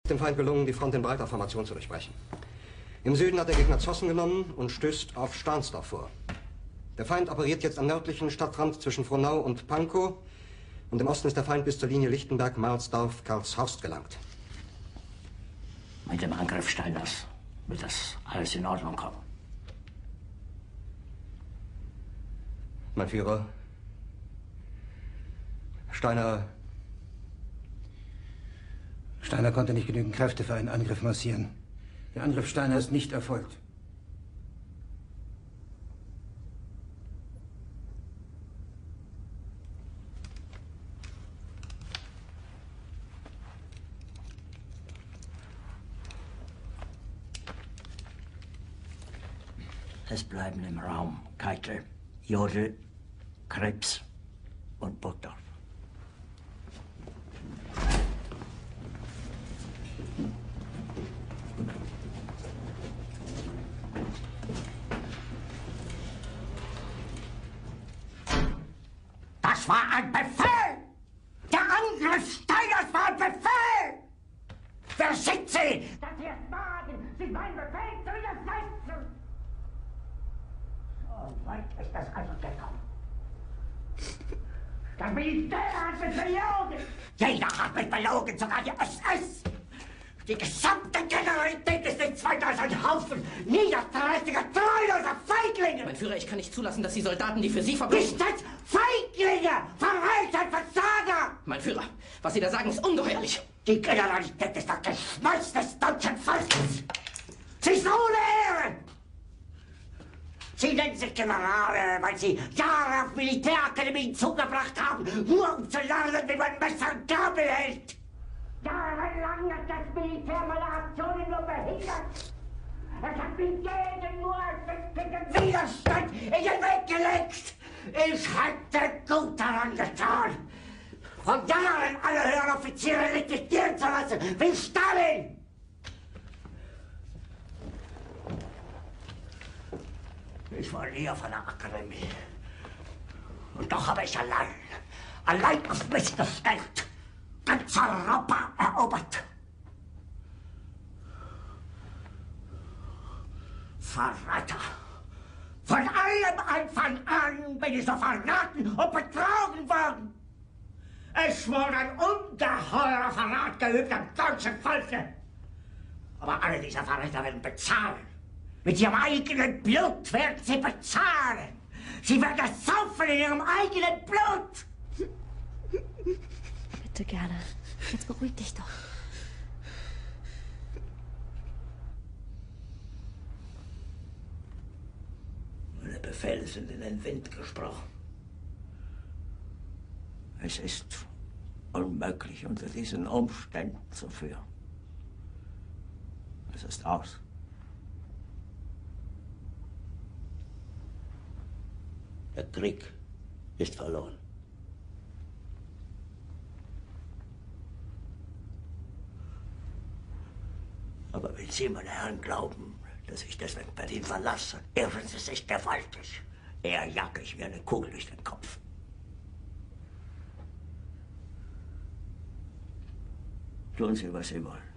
Dem Feind gelungen, die Front in breiter Formation zu durchbrechen. Im Süden hat der Gegner Zossen genommen und stößt auf Stahnsdorf vor. Der Feind operiert jetzt am nördlichen Stadtrand zwischen Frohnau und Pankow und im Osten ist der Feind bis zur Linie Lichtenberg-Marsdorf-Karlshorst gelangt. Mit dem Angriff Steiners wird das alles in Ordnung kommen. Mein Führer, Steiner konnte nicht genügend Kräfte für einen Angriff massieren. Der Angriff Steiner ist nicht erfolgt. Es bleiben im Raum Keitel, Jodl, Krebs und Burgdorf. Das war ein Befehl! Der Angriff Steiners war ein Befehl! Wer sind Sie, dass Sie es wagen, sich meinen Befehl zu widersetzen? So weit ist das also gekommen. Das Militär hat mich belogen! Jeder hat mich belogen, sogar die SS! Die gesamte Generalität ist nichts weiter als ein Haufen niederträchtiger, treuloser Feiglinge! Mein Führer, ich kann nicht zulassen, dass die Soldaten, die für Sie verbringen... Nicht als Feiglinge! Verreiter, Versager! Mein Führer, was Sie da sagen, ist ungeheuerlich! Die Generalität ist das Geschmeiß des deutschen Volkes! Sie ist ohne Ehre! Sie nennen sich Generale, weil Sie Jahre auf Militärakademien zugebracht haben, nur um zu lernen, wie man Messer und Gabel hält! Jahrelang hat das Militär meine Aktionen nur behindert. Es hat mir jeden nur vernünftigen Widerstand in den Weg gelegt. Ich hätte gut daran getan, von Jahren alle höheren Offiziere liquidieren zu lassen, wie Stalin. Ich war nie auf einer Akademie. Und doch habe ich allein auf mich gestellt, ganz Europa erobert. Verräter! Von allem Anfang an bin ich so verraten und betrogen worden. Es wurde ein ungeheurer Verrat geübt am deutschen Volke. Aber alle diese Verräter werden bezahlen. Mit ihrem eigenen Blut werden sie bezahlen. Sie werden es saufen in ihrem eigenen Blut. Bitte gerne. Jetzt beruhig dich doch. Meine Befehle sind in den Wind gesprochen. Es ist unmöglich, unter diesen Umständen zu führen. Es ist aus. Der Krieg ist verloren. Aber wenn Sie, meine Herren, glauben, dass ich deswegen Berlin verlasse, irren Sie sich gewaltig. Eher jage ich mir eine Kugel durch den Kopf. Tun Sie, was Sie wollen.